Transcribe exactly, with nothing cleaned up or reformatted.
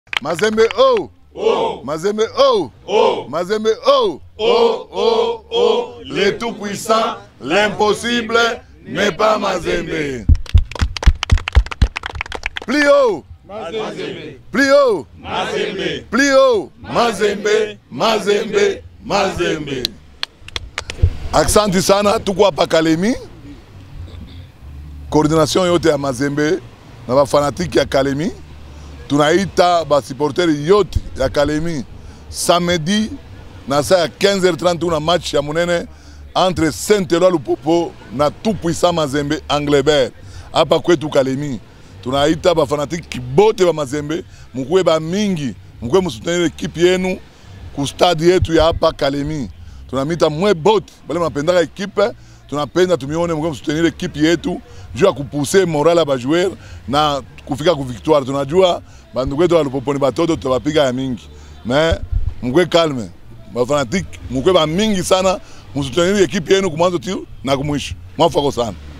Mazembe oh! Oh! Mazembe oh! Oh! Mazembe oh! Oh! Oh! Oh! Les tout-puissants, l'impossible n'est pas Mazembe. Plus haut! Mazembe! Plus haut! Mazembe! Plus haut! Mazembe! Mazembe! Mazembe! Aksanti sana, tuko hapa Kalemi. Coordination yote ya Mazembe na ba fanatiki ya Kalemi. Tunaita ba supporteri yote ya Kalemi samedi na saa ya quinze heures trente una match ya munene entre Saint-Eloi Lupopo na tout-puissant Mazembe Anglebert hapa kwetu Kalemi. Tunaita ba fanatiki bote ba Mazembe mkuwe ba mingi, mkuwe msutenire ekipi yenu ku stadi yetu ya hapa Kalemi. Tunamita mwe bote bale mnapendaka ekipe, tunapenda tumione mkuwe msutenire ekipi yetu juu ya kupuse moral ya ba joueur na kufika ku victoire. Tunajua bandugu wetu wa Lupopo ni batoto tutawapiga ya mingi. Mais mkwe calme. Ba fanatique mkwe ba mingi sana, msuteniri ekipi yenu kumwanzo tiu na kumwisho. Mwafako sana.